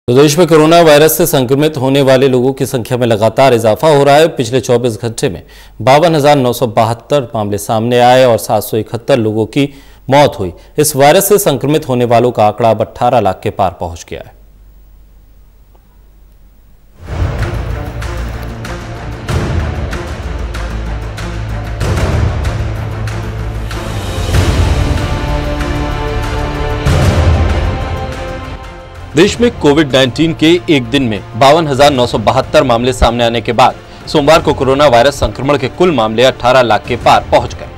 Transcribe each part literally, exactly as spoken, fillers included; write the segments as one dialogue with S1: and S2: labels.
S1: तो देश में कोरोना वायरस से संक्रमित होने वाले लोगों की संख्या में लगातार इजाफा हो रहा है। पिछले चौबीस घंटे में बावन हजार नौ सौ बहत्तर मामले सामने आए और सात सौ इकहत्तर लोगों की मौत हुई। इस वायरस से संक्रमित होने वालों का आंकड़ा अब अठारह लाख के पार पहुंच गया है। देश में कोविड उन्नीस के एक दिन में बावन हजार नौ सौ बहत्तर मामले सामने आने के बाद सोमवार को कोरोना वायरस संक्रमण के कुल मामले अठारह लाख के पार पहुंच गए,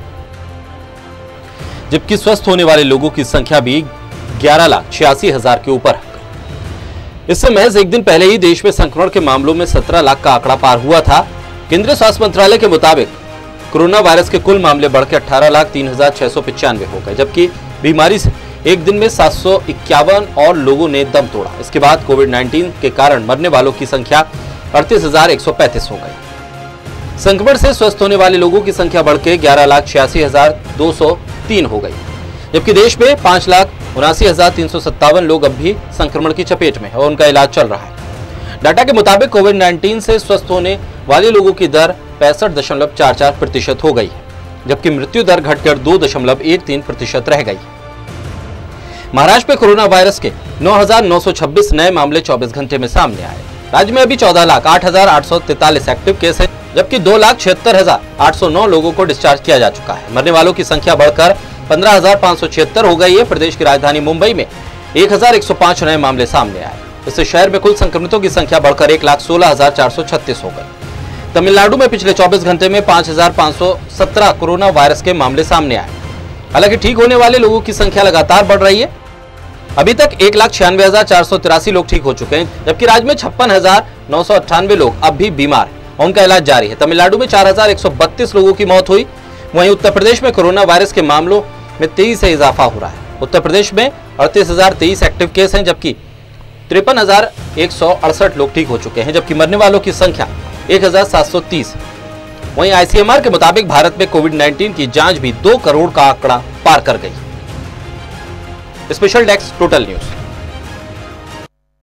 S1: जबकि स्वस्थ होने वाले लोगों की संख्या भी ग्यारह लाख छियासी हजार के ऊपर है। इससे महज एक दिन पहले ही देश में संक्रमण के मामलों में सत्रह लाख का आंकड़ा पार हुआ था। केंद्रीय स्वास्थ्य मंत्रालय के मुताबिक कोरोना वायरस के कुल मामले बढ़कर अठारह लाख तीन हजार छह सौ पचानवे हो गए, जबकि बीमारी से एक दिन में सात सौ इक्यावन और लोगों ने दम तोड़ा। इसके बाद कोविड उन्नीस के कारण मरने वालों की संख्या अड़तीस हजार एक सौ पैंतीस हो गई। संक्रमण से स्वस्थ होने वाले लोगों की संख्या बढ़कर ग्यारह लाख छियासी हजार दो सौ तीन हो गई, जबकि देश में पांच लाख उनासी हजार तीन सौ सत्तावन लोग अब भी संक्रमण की चपेट में और उनका इलाज चल रहा है। डाटा के मुताबिक कोविड उन्नीस से स्वस्थ होने वाले लोगों की दर पैंसठ दशमलव चार चार प्रतिशत हो गई है, जबकि मृत्यु दर घटकर दो दशमलव एक तीन प्रतिशत रह गई है। महाराष्ट्र में कोरोना वायरस के नौ हजार नौ सौ छब्बीस नए मामले चौबीस घंटे में सामने आए। राज्य में अभी चौदह लाख आठ हजार आठ सौ तैतालीस एक्टिव केस है, जबकि दो लाख छिहत्तर हजार आठ सौ नौ लोगों को डिस्चार्ज किया जा चुका है। मरने वालों की संख्या बढ़कर पंद्रह हजार पाँच सौ छिहत्तर हो गई है। प्रदेश की राजधानी मुंबई में एक हजार एक सौ पांच नए मामले सामने आए। इससे शहर में कुल संक्रमितों की संख्या बढ़कर एक लाख सोलह हजार चार सौ छत्तीस हो गई। तमिलनाडु में पिछले चौबीस घंटे में पांच हजार पाँच सौ सत्रह कोरोना वायरस के मामले सामने आए। हालांकि ठीक होने वाले लोगों की संख्या लगातार बढ़ रही है। अभी तक एक लाख छियानवे हजार चार सौ तिरासी लोग ठीक हो चुके हैं, जबकि राज्य में छप्पन हजार नौ सौ अट्ठानवे लोग अब भी बीमार हैं और उनका इलाज जारी है। तमिलनाडु में चार हजार एक सौ बत्तीस लोगों की मौत हुई। वहीं उत्तर प्रदेश में कोरोना वायरस के मामलों में तेजी से इजाफा हो रहा है। उत्तर प्रदेश में अड़तीस हजार तेईस एक्टिव केस हैं, जबकि तिरपन हजार एक सौ अड़सठ लोग ठीक हो चुके हैं, जबकि मरने वालों की संख्या एक हजार सात सौ तीस। वहीं आईसीएमआर के मुताबिक भारत में कोविड उन्नीस की जांच भी दो करोड़ का आंकड़ा पार कर गई। Special desk total news.